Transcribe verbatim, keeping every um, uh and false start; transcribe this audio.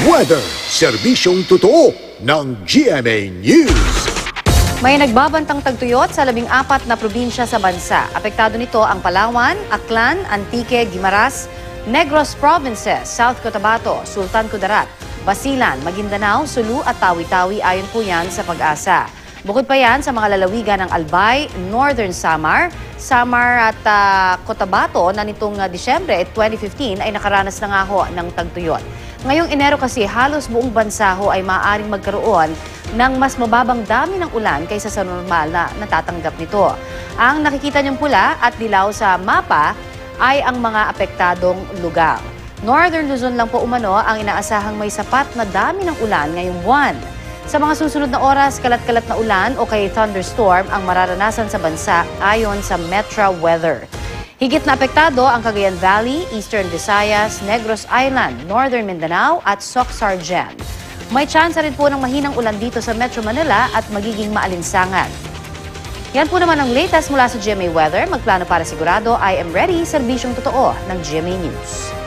Weather, serbisyong totoo ng G M A News. May nagbabantang tagtuyot sa labing apat na probinsya sa bansa. Apektado nito ang Palawan, Aklan, Antique, Guimaras, Negros Provinces, South Cotabato, Sultan Kudarat, Basilan, Maguindanao, Sulu at Tawi-Tawi ayon po yan sa Pag-asa. Bukod pa yan sa mga lalawigan ng Albay, Northern Samar, Samar at uh, Cotabato na nitong uh, Disyembre twenty fifteen ay nakaranas na nga ho ng tagtuyot. Ngayong Enero kasi halos buong bansa ho ay maaaring magkaroon ng mas mababang dami ng ulan kaysa sa normal na natatanggap nito. Ang nakikita niyong pula at dilaw sa mapa ay ang mga apektadong lugar. Northern Luzon lang po umano ang inaasahang may sapat na dami ng ulan ngayong buwan. Sa mga susunod na oras, kalat-kalat na ulan o kay thunderstorm ang mararanasan sa bansa ayon sa Metra Weather. Higit na apektado ang Cagayan Valley, Eastern Visayas, Negros Island, Northern Mindanao at Soc-Sargen. May tsansa rin po ng mahinang ulan dito sa Metro Manila at magiging maalinsangan. Yan po naman ang latest mula sa G M A Weather. Magplano para sigurado, I am ready, serbisyong totoo ng G M A News.